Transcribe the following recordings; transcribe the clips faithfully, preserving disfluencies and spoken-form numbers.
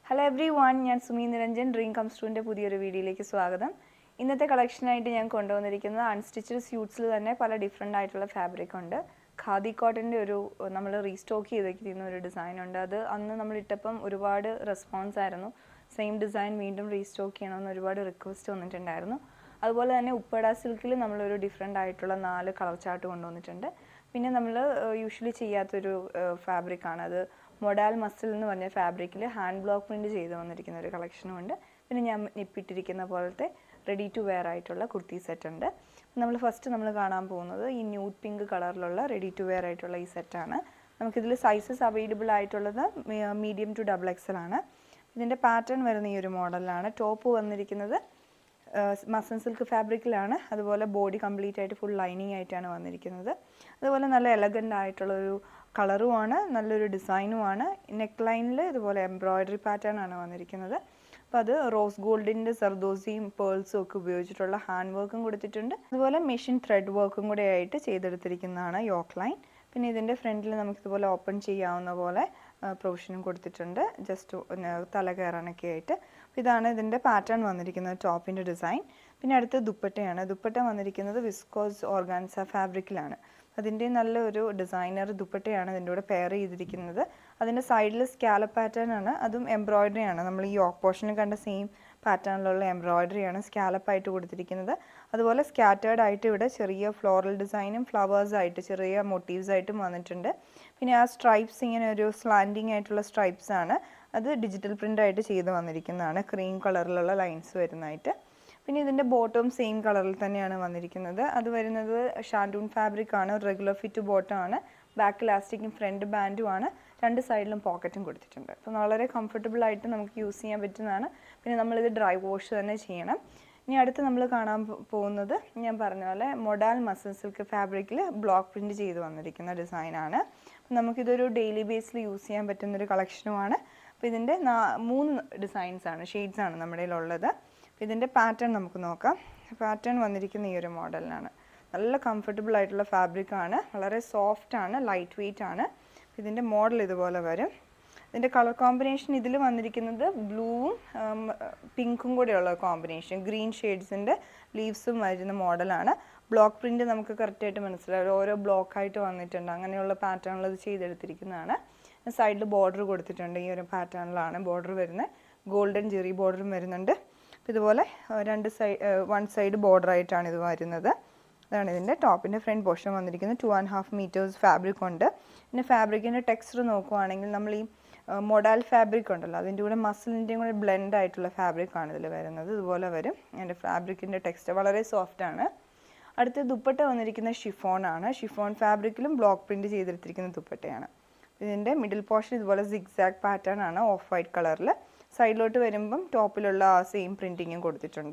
Hello everyone, I am Sumi Niranjan, Dream Comes True ന്റെ പുതിയൊരു വീഡിയോയിലേക്ക് സ്വാഗതം. ഇന്നത്തെ കളക്ഷനായിട്ട് ഞാൻ കൊണ്ടുവന്നിരിക്കുന്നത് അൺസ്റ്റിച്ച്ഡ് സ്യൂട്ട്സിൽ തന്നെ പല ഡിഫറെൻ്റ് ആയിട്ടുള്ള ഫാബ്രിക് ഉണ്ട്. ഖാദി കോട്ടൻ്റെ ഒരു നമ്മൾ റീസ്റ്റോക്ക് ചെയ്തിരിക്കുന്ന ഒരു ഡിസൈൻ ഉണ്ട്. അത് അന്ന് നമ്മൾ ഇട്ടപ്പം ഒരുപാട് റെസ്പോൺസ് ആയിരുന്നു. സെയിം ഡിസൈൻ വീണ്ടും റീസ്റ്റോക്ക് ചെയ്യണമെന്ന് ഒരുപാട് റിക്വസ്റ്റ് വന്നിട്ടുണ്ടായിരുന്നു. അതുപോലെ തന്നെ ഉപ്പട സിൽക്കിൽ നമ്മളൊരു ഡിഫറെൻ്റ് ആയിട്ടുള്ള നാല് കളർ ചാർട്ട് കൊണ്ടുവന്നിട്ടുണ്ട്. പിന്നെ നമ്മൾ യൂഷ്വലി ചെയ്യാത്തൊരു ഫാബ്രിക്കാണ് അത്. Modal Muslin എന്ന് പറഞ്ഞ ഫാബ്രിക്കിൽ ഹാൻഡ് ബ്ലോക്ക് പ്രിന്റ് ചെയ്ത് വന്നിരിക്കുന്ന ഒരു കളക്ഷനും ഉണ്ട്. പിന്നെ ഞാൻ ഇപ്പിട്ടിരിക്കുന്ന പോലത്തെ റെഡി ടു വെയർ ആയിട്ടുള്ള കുർത്തി സെറ്റ് ഉണ്ട്. നമ്മൾ ഫസ്റ്റ് നമ്മൾ കാണാൻ പോകുന്നത് ഈ ന്യൂഡ് പിങ്ക് കളറിലുള്ള റെഡി ടു വെയർ ആയിട്ടുള്ള ഈ സെറ്റാണ്. നമുക്കിതിൽ സൈസസ് അവൈലബിൾ ആയിട്ടുള്ളത് മീഡിയം ടു ഡബിൾ എക്സൽ ആണ്. ഇതിൻ്റെ പാറ്റേൺ വരുന്ന ഈ ഒരു മോഡലിലാണ്. ടോപ്പ് വന്നിരിക്കുന്നത് മസ്ലിൻ സിൽക്ക് ഫാബ്രിക്കിലാണ്. അതുപോലെ ബോഡി കംപ്ലീറ്റ് ആയിട്ട് ഫുൾ ലൈനിങ് ആയിട്ടാണ് വന്നിരിക്കുന്നത്. അതുപോലെ നല്ല എലഗൻ്റ് ആയിട്ടുള്ളൊരു കളറുമാണ്, നല്ലൊരു ഡിസൈനുമാണ്. നെക്ക് ലൈനിൽ ഇതുപോലെ എംബ്രോയ്ഡറി പാറ്റേൺ ആണ് വന്നിരിക്കുന്നത്. അപ്പോൾ അത് റോസ് ഗോൾഡിൻ്റെ സർദോസിയും പേൾസും ഒക്കെ ഉപയോഗിച്ചിട്ടുള്ള ഹാൻഡ് വർക്കും കൊടുത്തിട്ടുണ്ട്. അതുപോലെ മെഷീൻ ത്രെഡ് വർക്കും കൂടെ ആയിട്ട് ചെയ്തെടുത്തിരിക്കുന്നതാണ് യോക്ക് ലൈൻ. പിന്നെ ഇതിൻ്റെ ഫ്രണ്ടിൽ നമുക്കിതുപോലെ ഓപ്പൺ ചെയ്യാവുന്ന പോലെ പ്രൊവിഷനും കൊടുത്തിട്ടുണ്ട്, ജസ്റ്റ് തല കയറാനൊക്കെ ആയിട്ട്. ഇതാണ് ഇതിൻ്റെ പാറ്റേൺ വന്നിരിക്കുന്നത്, ടോപ്പിൻ്റെ ഡിസൈൻ. പിന്നെ അടുത്ത ദുപ്പട്ടയാണ്. ദുപ്പട്ട വന്നിരിക്കുന്നത് വിസ്കോസ് ഓർഗാൻസ ഫാബ്രിക്കിലാണ്. അതിൻ്റെ നല്ലൊരു ഡിസൈനർ ദുപ്പട്ടയാണ് ഇതിൻ്റെ കൂടെ പെയർ ചെയ്തിരിക്കുന്നത്. അതിൻ്റെ സൈഡിൽ സ്കാലപ്പ് പാറ്റേൺ ആണ്, അതും എംബ്രോയ്ഡറി ആണ്. നമ്മൾ ഈ യോക്ക് പോർഷനിൽ കണ്ട സെയിം പാറ്റേണിലുള്ള എംബ്രോയ്ഡറി ആണ് സ്കാലപ്പായിട്ട് കൊടുത്തിരിക്കുന്നത്. അതുപോലെ സ്കാറ്റേർഡ് ആയിട്ട് ഇവിടെ ചെറിയ ഫ്ലോറൽ ഡിസൈനും ഫ്ലവേഴ്സ് ആയിട്ട് ചെറിയ മോട്ടീവ്സ് ആയിട്ടും വന്നിട്ടുണ്ട്. പിന്നെ ആ സ്ട്രൈപ്സ് ഇങ്ങനെ ഒരു സ്ലാൻഡിങ് ആയിട്ടുള്ള സ്ട്രൈപ്സ് ആണ്. അത് ഡിജിറ്റൽ പ്രിൻ്റ് ആയിട്ട് ചെയ്ത് വന്നിരിക്കുന്നതാണ്, ക്രീം കളറിലുള്ള ലൈൻസ് വരുന്നതായിട്ട്. പിന്നെ ഇതിൻ്റെ ബോട്ടം സെയിം കളറിൽ തന്നെയാണ് വന്നിരിക്കുന്നത്. അത് വരുന്നത് ഷാൻഡൂൺ ഫാബ്രിക് ആണ്, റെഗുലർ ഫിറ്റ് ബോട്ടം ആണ്, ബാക്ക് ഇലാസ്റ്റിക്കും ഫ്രണ്ട് ബാൻഡും ആണ്. രണ്ട് സൈഡിലും പോക്കറ്റും കൊടുത്തിട്ടുണ്ട്. അപ്പോൾ വളരെ കംഫർട്ടബിൾ ആയിട്ട് നമുക്ക് യൂസ് ചെയ്യാൻ പറ്റുന്നതാണ്. പിന്നെ നമ്മളിത് ഡ്രൈ വാഷ് തന്നെ ചെയ്യണം. ഇനി അടുത്ത് നമ്മൾ കാണാൻ പോകുന്നത് ഞാൻ പറഞ്ഞ പോലെ മൊഡാൽ മസ്ലിൻ സിൽക്ക് ഫാബ്രിക്കിൽ ബ്ലോക്ക് പ്രിൻറ്റ് ചെയ്ത് വന്നിരിക്കുന്ന ഡിസൈനാണ്. നമുക്കിതൊരു ഡെയിലി ബേസിൽ യൂസ് ചെയ്യാൻ പറ്റുന്നൊരു കളക്ഷനുമാണ്. അപ്പോൾ ഇതിൻ്റെ മൂന്ന് ഡിസൈൻസാണ്, ഷെയ്ഡ്സാണ് നമ്മുടെ കയ്യിലുള്ളത്. ഇതിൻ്റെ പാറ്റേൺ നമുക്ക് നോക്കാം. പാറ്റേൺ വന്നിരിക്കുന്ന ഈ ഒരു മോഡലിനാണ്. നല്ല കംഫർട്ടബിൾ ആയിട്ടുള്ള ഫാബ്രിക്കാണ്, വളരെ സോഫ്റ്റാണ്, ലൈറ്റ് വെയ്റ്റ് ആണ്. ഇതിൻ്റെ മോഡൽ ഇതുപോലെ വരും. ഇതിൻ്റെ കളർ കോമ്പിനേഷൻ ഇതിൽ വന്നിരിക്കുന്നത് ബ്ലൂവും പിങ്കും കൂടെയുള്ള കോമ്പിനേഷൻ, ഗ്രീൻ ഷെയ്ഡ്സിൻ്റെ ലീവ്സും വരുന്ന മോഡലാണ്. ബ്ലോക്ക് പ്രിൻറ്റ് നമുക്ക് കറക്റ്റായിട്ട് മനസ്സിലാവും, ഓരോ ബ്ലോക്കായിട്ട് വന്നിട്ടുണ്ട്. അങ്ങനെയുള്ള പാറ്റേണിൽ ഇത് ചെയ്തെടുത്തിരിക്കുന്നതാണ്. സൈഡിൽ ബോർഡർ കൊടുത്തിട്ടുണ്ട്. ഈ ഒരു പാറ്റേണിലാണ് ബോർഡർ വരുന്നത്. ഗോൾഡൻ ജെറി ബോർഡറും വരുന്നുണ്ട്. ഇതുപോലെ രണ്ട് സൈഡ് വൺ സൈഡ് ബോർഡർ ആയിട്ടാണ് ഇത് വരുന്നത്. ഇതാണ് ഇതിൻ്റെ ടോപ്പിൻ്റെ ഫ്രണ്ട് പോർഷൻ വന്നിരിക്കുന്നത്. Two and half metres fabric ഉണ്ട്. പിന്നെ ഫാബ്രിക്കിൻ്റെ ടെക്സ്ചർ നോക്കുവാണെങ്കിൽ നമ്മൾ ഈ മൊഡാൽ ഫാബ്രിക് ഉണ്ടല്ലോ, അതിൻ്റെ കൂടെ മസ്ലിൻ്റെയും കൂടെ ബ്ലെൻഡ് ആയിട്ടുള്ള ഫാബ്രിക്കാണ് ഇതിൽ വരുന്നത്. ഇതുപോലെ വരും. അതിൻ്റെ ഫാബ്രിക്കിൻ്റെ ടെക്സ്ചർ വളരെ സോഫ്റ്റാണ്. അടുത്ത ദുപ്പട്ട വന്നിരിക്കുന്ന ഷിഫോൺ ആണ്. ഷിഫോൺ ഫാബ്രിക്കിലും ബ്ലോക്ക് പ്രിൻറ്റ് ചെയ്തെടുത്തിരിക്കുന്ന ദുപ്പട്ടയാണ്. ഇതിൻ്റെ മിഡിൽ പോർഷൻ ഇതുപോലെ സിഗ്സാഗ് പാറ്റേൺ ആണ്, ഓഫ് വൈറ്റ് കളറിൽ. സൈഡിലോട്ട് വരുമ്പം ടോപ്പിലുള്ള ആ സെയിം പ്രിൻറ്റിങ്ങും കൊടുത്തിട്ടുണ്ട്.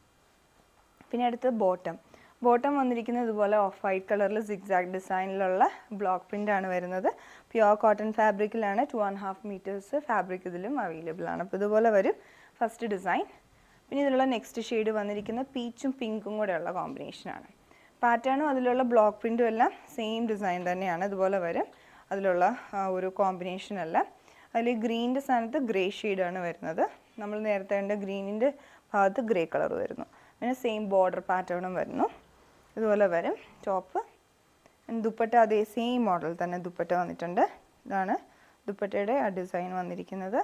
പിന്നെ അടുത്ത് ബോട്ടം. ബോട്ടം വന്നിരിക്കുന്നത് ഇതുപോലെ ഓഫ് വൈറ്റ് കളറിൽ സിഗ്സാഗ് ഡിസൈനിലുള്ള ബ്ലോക്ക് പ്രിൻ്റ് ആണ് വരുന്നത്. പ്യുവർ കോട്ടൺ ഫാബ്രിക്കിലാണ്. Two and half metres fabric ഇതിലും അവൈലബിൾ ആണ്. അപ്പോൾ ഇതുപോലെ വരും ഫസ്റ്റ് ഡിസൈൻ. പിന്നെ ഇതിലുള്ള നെക്സ്റ്റ് ഷെയ്ഡ് വന്നിരിക്കുന്നത് പീച്ചും പിങ്കും കൂടെയുള്ള കോമ്പിനേഷനാണ്. പാറ്റേണും അതിലുള്ള ബ്ലോക്ക് പ്രിൻറ്റും എല്ലാം സെയിം ഡിസൈൻ തന്നെയാണ്. ഇതുപോലെ വരും അതിലുള്ള ഒരു കോമ്പിനേഷനല്ല. അതിൽ ഗ്രീനിൻ്റെ സ്ഥാനത്ത് ഗ്രേ ഷെയ്ഡാണ് വരുന്നത്. നമ്മൾ നേരത്തെ കണ്ട ഗ്രീനിൻ്റെ ഭാഗത്ത് ഗ്രേ കളർ വരുന്നു. പിന്നെ സെയിം ബോർഡർ പാറ്റേണും വരുന്നു. ഇതുപോലെ വരും ടോപ്പ്. ദുപ്പട്ട അതേ സെയിം മോഡൽ തന്നെ ദുപ്പട്ട വന്നിട്ടുണ്ട്. ഇതാണ് ദുപ്പട്ടയുടെ ആ ഡിസൈൻ വന്നിരിക്കുന്നത്.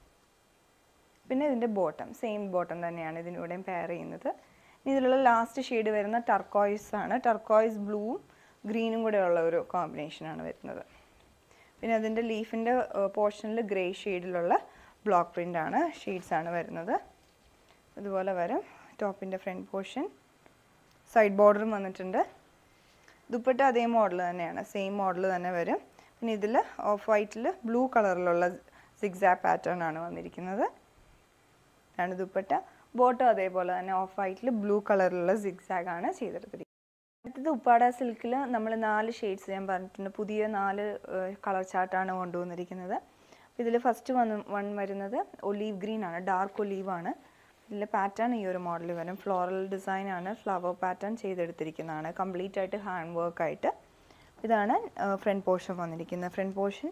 പിന്നെ ഇതിൻ്റെ ബോട്ടം സെയിം ബോട്ടം തന്നെയാണ് ഇതിലൂടെയും പെയർ ചെയ്യുന്നത്. ഇതിലുള്ള ലാസ്റ്റ് ഷെയ്ഡ് വരുന്ന ടർക്കോയ്സ് ആണ്. ടർക്കോയ്സ് ബ്ലൂവും ഗ്രീനും കൂടെയുള്ള ഒരു കോമ്പിനേഷനാണ് വരുന്നത്. പിന്നെ അതിൻ്റെ ലീഫിൻ്റെ പോർഷനിൽ ഗ്രേ ഷെയ്ഡിലുള്ള ബ്ലോക്ക് പ്രിൻ്റ് ആണ്, ഷെയ്ഡ്സാണ് വരുന്നത്. ഇതുപോലെ വരും ടോപ്പിൻ്റെ ഫ്രണ്ട് പോർഷൻ. സൈഡ് ബോർഡറും വന്നിട്ടുണ്ട്. ദുപ്പട്ട അതേ മോഡൽ തന്നെയാണ്, സെയിം മോഡൽ തന്നെ വരും. പിന്നെ ഇതിൽ ഓഫ് വൈറ്റിൽ ബ്ലൂ കളറിലുള്ള സിഗ്സാഗ് പാറ്റേൺ ആണ് വന്നിരിക്കുന്നത്. ആണ് ദുപ്പട്ട. ബോട്ടം അതേപോലെ തന്നെ ഓഫ് വൈറ്റിൽ ബ്ലൂ കളറിലുള്ള സിഗ്സാഗ് ആണ് ചെയ്തെടുത്തിരിക്കുന്നത്. അടുത്തത് ഉപ്പാട സിൽക്കിൽ നമ്മൾ നാല് ഷെയ്ഡ്സ് ഞാൻ പറഞ്ഞിട്ടുണ്ട്. പുതിയ നാല് കളർ ചാർട്ടാണ് കൊണ്ടുവന്നിരിക്കുന്നത്. ഇതിൽ ഫസ്റ്റ് വന്ന് വൺ വരുന്നത് ഒലീവ് ഗ്രീൻ ആണ്, ഡാർക്ക് ഒലീവ് ആണ്. ഇതിലെ പാറ്റേൺ ഈ ഒരു മോഡൽ വരും. ഫ്ലോറൽ ഡിസൈൻ ആണ്, ഫ്ലവർ പാറ്റേൺ ചെയ്തെടുത്തിരിക്കുന്നതാണ്, കംപ്ലീറ്റ് ആയിട്ട് ഹാൻഡ് വർക്ക് ആയിട്ട്. ഇതാണ് ഫ്രണ്ട് പോർഷൻ വന്നിരിക്കുന്നത്. ഫ്രണ്ട് പോർഷൻ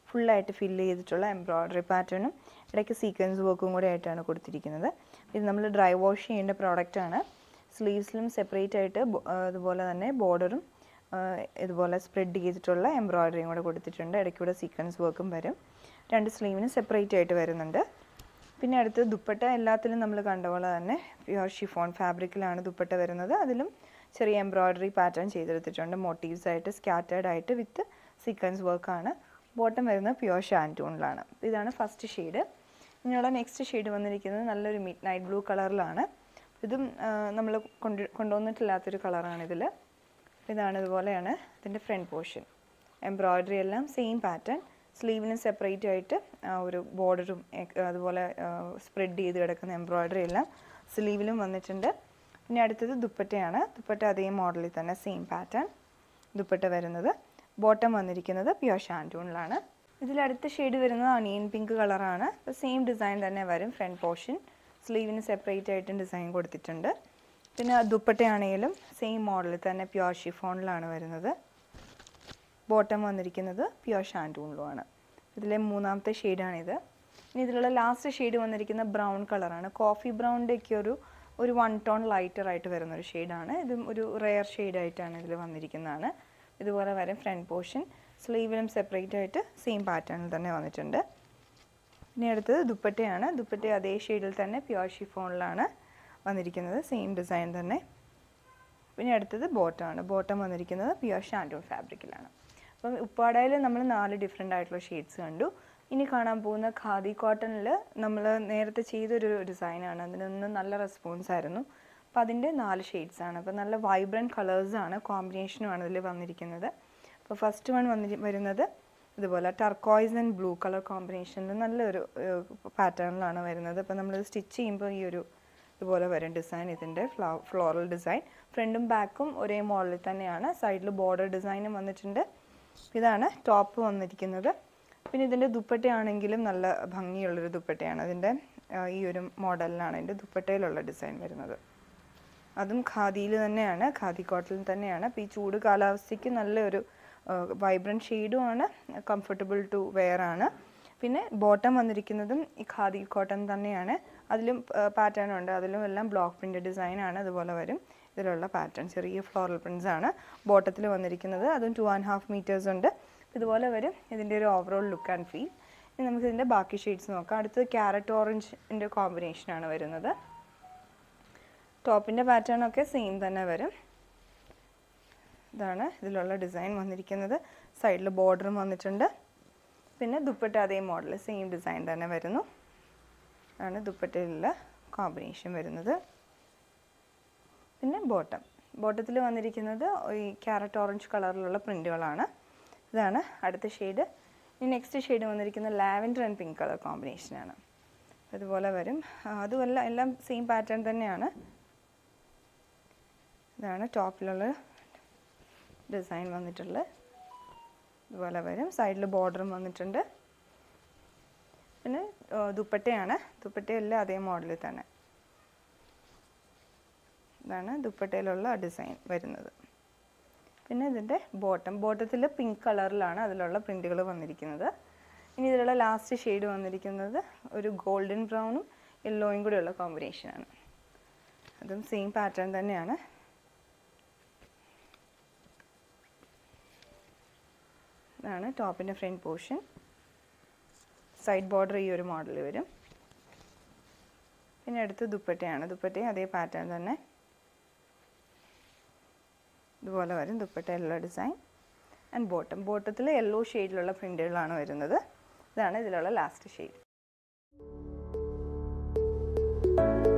ഫുള്ളായിട്ട് ഫില്ല് ചെയ്തിട്ടുള്ള എംബ്രോയ്ഡറി പാറ്റേണും ഇടയ്ക്ക് സീക്വൻസ് വർക്കും കൂടെ ആയിട്ടാണ് കൊടുത്തിരിക്കുന്നത്. ഇത് നമ്മൾ ഡ്രൈ വാഷ് ചെയ്യേണ്ട പ്രോഡക്റ്റാണ്. സ്ലീവ്സിലും സെപ്പറേറ്റ് ആയിട്ട് അതുപോലെ തന്നെ ബോർഡറും ഇതുപോലെ സ്പ്രെഡ് ചെയ്തിട്ടുള്ള എംബ്രോയ്ഡറിയും കൂടെ കൊടുത്തിട്ടുണ്ട്. ഇടയ്ക്കൂടെ സീക്വൻസ് വർക്കും വരും. രണ്ട് സ്ലീവിനും സെപ്പറേറ്റ് ആയിട്ട് വരുന്നുണ്ട്. പിന്നെ അടുത്ത് ദുപ്പട്ട എല്ലാത്തിലും നമ്മൾ കണ്ട പോലെ തന്നെ പ്യുവർ ഷിഫോൺ ഫാബ്രിക്കിലാണ് ദുപ്പട്ട വരുന്നത്. അതിലും ചെറിയ എംബ്രോയ്ഡറി പാറ്റേൺ ചെയ്തെടുത്തിട്ടുണ്ട്. മോട്ടീവ്സ് ആയിട്ട് സ്കാറ്റേർഡ് ആയിട്ട് വിത്ത് സീക്വൻസ് വർക്കാണ്. ബോട്ടം വരുന്നത് പ്യുവർ ഷാൻറ്റൂണിലാണ്. ഇതാണ് ഫസ്റ്റ് ഷെയ്ഡ്. ഇനിയുള്ള നെക്സ്റ്റ് ഷെയ്ഡ് വന്നിരിക്കുന്നത് നല്ലൊരു മിഡ് നൈറ്റ് ബ്ലൂ കളറിലാണ്. ഇതും നമ്മൾ കൊണ്ട് കൊണ്ടുവന്നിട്ടില്ലാത്തൊരു കളറാണ് ഇതിൽ. ഇതാണ് ഇതുപോലെയാണ് ഇതിൻ്റെ ഫ്രണ്ട് പോർഷൻ. എംബ്രോയ്ഡറി എല്ലാം സെയിം പാറ്റേൺ. സ്ലീവിന് സെപ്പറേറ്റ് ആയിട്ട് ഒരു ബോർഡറും അതുപോലെ സ്പ്രെഡ് ചെയ്ത് കിടക്കുന്ന എംബ്രോയ്ഡറി എല്ലാം സ്ലീവിലും വന്നിട്ടുണ്ട്. പിന്നെ അടുത്തത് ദുപ്പട്ടയാണ്. ദുപ്പട്ട അതേ മോഡലിൽ തന്നെ സെയിം പാറ്റേൺ ദുപ്പട്ട വരുന്നത്. ബോട്ടം വന്നിരിക്കുന്നത് പ്യുവർ ഷാൻറ്റൂണിലാണ്. ഇതിലടുത്ത ഷെയ്ഡ് വരുന്നത് അണിയൻ പിങ്ക് കളറാണ്. അപ്പോൾ സെയിം ഡിസൈൻ തന്നെ വരും. ഫ്രണ്ട് പോർഷൻ സ്ലീവിന് സെപ്പറേറ്റ് ആയിട്ടും ഡിസൈൻ കൊടുത്തിട്ടുണ്ട്. പിന്നെ ദുപ്പട്ടയാണെങ്കിലും സെയിം മോഡലിൽ തന്നെ പ്യുവർ ഷിഫോണിലാണ് വരുന്നത്. ബോട്ടം വന്നിരിക്കുന്നത് പ്യുവർ ഷാൻറ്റൂണിലുമാണ്. ഇതിലെ മൂന്നാമത്തെ ഷെയ്ഡാണിത്. ഇനി ഇതിലുള്ള ലാസ്റ്റ് ഷെയ്ഡ് വന്നിരിക്കുന്ന ബ്രൗൺ കളറാണ്. കോഫി ബ്രൗണിൻ്റെയൊക്കെ ഒരു ഒരു വൺ ടോൺ ലൈറ്ററായിട്ട് വരുന്നൊരു ഷെയ്ഡാണ്. ഇതും ഒരു റെയർ ഷെയ്ഡായിട്ടാണ് ഇതിൽ വന്നിരിക്കുന്നതാണ്. ഇതുപോലെ വരും ഫ്രണ്ട് പോർഷൻ. സ്ലീവിലും സെപ്പറേറ്റ് ആയിട്ട് സെയിം പാറ്റേണിൽ തന്നെ വന്നിട്ടുണ്ട്. ഇനി അടുത്തത് ദുപ്പട്ടയാണ്. ദുപ്പട്ട അതേ ഷെയ്ഡിൽ തന്നെ പ്യുവർ ഷിഫോണിലാണ് വന്നിരിക്കുന്നത്. സെയിം ഡിസൈൻ തന്നെ. പിന്നെ അടുത്തത് ബോട്ടമാണ്. ബോട്ടം വന്നിരിക്കുന്നത് പ്യുവർ ഷാൻറ്റൂൺ ഫാബ്രിക്കിലാണ്. അപ്പം ഉപ്പാടയിൽ നമ്മൾ നാല് ഡിഫറെൻ്റ് ആയിട്ടുള്ള ഷെയ്ഡ്സ് കണ്ടു. ഇനി കാണാൻ പോകുന്ന ഖാദി കോട്ടണിൽ നമ്മൾ നേരത്തെ ചെയ്തൊരു ഡിസൈനാണ്. അതിനൊന്നും നല്ല റെസ്പോൺസ് ആയിരുന്നു. അപ്പോൾ അതിൻ്റെ നാല് ഷെയ്ഡ്സാണ്. അപ്പോൾ നല്ല വൈബ്രൻറ്റ് കളേഴ്സാണ്, കോമ്പിനേഷനുമാണ് ഇതിൽ വന്നിരിക്കുന്നത്. അപ്പോൾ ഫസ്റ്റ് വൺ വന്നി വരുന്നത് ഇതുപോലെ ടർക്കോയ്സ് ആൻഡ് ബ്ലൂ കളർ കോമ്പിനേഷനിൽ നല്ലൊരു പാറ്റേണിലാണ് വരുന്നത്. അപ്പോൾ നമ്മൾ സ്റ്റിച്ച് ചെയ്യുമ്പോൾ ഈ ഒരു ഇതുപോലെ വരും ഡിസൈൻ. ഇതിൻ്റെ ഫ്ലോ ഫ്ലോറൽ ഡിസൈൻ. ഫ്രണ്ടും ബാക്കും ഒരേ മോഡലിൽ തന്നെയാണ്. സൈഡിൽ ബോർഡർ ഡിസൈനും വന്നിട്ടുണ്ട്. ഇതാണ് ടോപ്പ് വന്നിരിക്കുന്നത്. പിന്നെ ഇതിൻ്റെ ദുപ്പട്ടയാണെങ്കിലും നല്ല ഭംഗിയുള്ളൊരു ദുപ്പട്ടയാണ്. അതിൻ്റെ ഈ ഒരു മോഡലിലാണ് ഇതിൻ്റെ ദുപ്പട്ടയിലുള്ള ഡിസൈൻ വരുന്നത്. അതും ഖാദിയിൽ തന്നെയാണ്, ഖാദി കോട്ടണിൽ തന്നെയാണ്. അപ്പോൾ ഈ ചൂട് കാലാവസ്ഥയ്ക്ക് നല്ലൊരു വൈബ്രൻറ്റ് ഷെയ്ഡുമാണ്, കംഫർട്ടബിൾ ടു വെയർ ആണ്. പിന്നെ ബോട്ടം വന്നിരിക്കുന്നതും ഈ ഖാദി കോട്ടൺ തന്നെയാണ്. അതിലും പാറ്റേൺ ഉണ്ട്. അതിലും എല്ലാം ബ്ലോക്ക് പ്രിൻ്റ് ഡിസൈനാണ്. അതുപോലെ വരും ഇതിലുള്ള പാറ്റേൺ. ചെറിയ ഫ്ലോറൽ പ്രിൻറ്റ്സ് ആണ് ബോട്ടത്തിൽ വന്നിരിക്കുന്നത്. അതും ടു ആൻഡ് ഹാഫ് മീറ്റേഴ്സ് ഉണ്ട്. ഇതുപോലെ വരും ഇതിൻ്റെ ഒരു ഓവറോൾ ലുക്ക് ആൻഡ് ഫീൽ. ഇനി നമുക്ക് ഇതിൻ്റെ ബാക്കി ഷെയ്ഡ്സ് നോക്കാം. അടുത്തത് ക്യാരറ്റ് ഓറഞ്ചിൻ്റെ കോമ്പിനേഷനാണ് വരുന്നത്. ടോപ്പിൻ്റെ പാറ്റേൺ ഒക്കെ സെയിം തന്നെ വരും. ഇതാണ് ഇതിലുള്ള ഡിസൈൻ വന്നിരിക്കുന്നത്. സൈഡിൽ ബോർഡറും വന്നിട്ടുണ്ട്. പിന്നെ ദുപ്പട്ട അതേ മോഡൽ സെയിം ഡിസൈൻ തന്നെ വരുന്നു. ആണ് ദുപ്പട്ടയിലുള്ള കോമ്പിനേഷൻ വരുന്നത്. പിന്നെ ബോട്ടം ബോട്ടത്തിൽ വന്നിരിക്കുന്നത് ഈ ക്യാരറ്റ് ഓറഞ്ച് കളറിലുള്ള പ്രിൻറ്റുകളാണ്. ഇതാണ് അടുത്ത ഷെയ്ഡ്. ഇനി നെക്സ്റ്റ് ഷെയ്ഡ് വന്നിരിക്കുന്നത് ലാവൻഡർ ആൻഡ് പിങ്ക് കളർ കോമ്പിനേഷനാണ്. അതുപോലെ വരും. അതുമല്ല എല്ലാം സെയിം പാറ്റേൺ തന്നെയാണ്. ഇതാണ് ടോപ്പിലുള്ള ഡിസൈൻ വന്നിട്ടുള്ളത്. ഇതുപോലെ വരും. സൈഡിൽ ബോർഡറും വന്നിട്ടുണ്ട്. പിന്നെ ദുപ്പട്ടയാണ്. ദുപ്പട്ടയെല്ലാം അതേ മോഡലിൽ തന്നെ. ഇതാണ് ദുപ്പട്ടയിലുള്ള ഡിസൈൻ വരുന്നത്. പിന്നെ ഇതിൻ്റെ ബോട്ടം ബോട്ടത്തിൽ പിങ്ക് കളറിലാണ് അതിലുള്ള പ്രിൻറ്റുകൾ വന്നിരിക്കുന്നത്. ഇനി ഇതിലുള്ള ലാസ്റ്റ് ഷെയ്ഡ് വന്നിരിക്കുന്നത് ഒരു ഗോൾഡൻ ബ്രൗണും യെല്ലോയും കൂടെയുള്ള കോമ്പിനേഷനാണ്. അതും സെയിം പാറ്റേൺ തന്നെയാണ്. ഇതാണ് ടോപ്പിൻ്റെ ഫ്രണ്ട് പോർഷൻ. സൈഡ് ബോർഡർ ഈ ഒരു മോഡൽ വരും. പിന്നെ അടുത്ത് ദുപ്പട്ടയാണ്. ദുപ്പട്ടയും അതേ പാറ്റേൺ തന്നെ. ഇതുപോലെ വരും ദുപ്പട്ടയിലുള്ള ഡിസൈൻ. ആൻഡ് ബോട്ടം ബോട്ടത്തിൽ യെല്ലോ ഷെയ്ഡിലുള്ള പ്രിൻറ്റുകളാണ് വരുന്നത്. ഇതാണ് ഇതിലുള്ള ലാസ്റ്റ് ഷെയ്ഡ്.